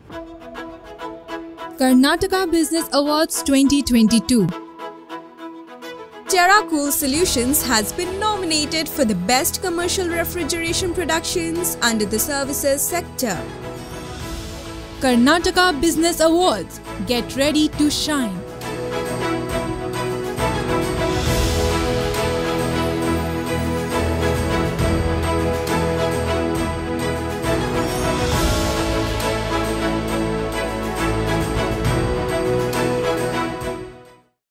Karnataka Business Awards 2022. Terra Solutions has been nominated for the Best Commercial Refrigeration Productions under the Services sector. Karnataka Business Awards. Get ready to shine.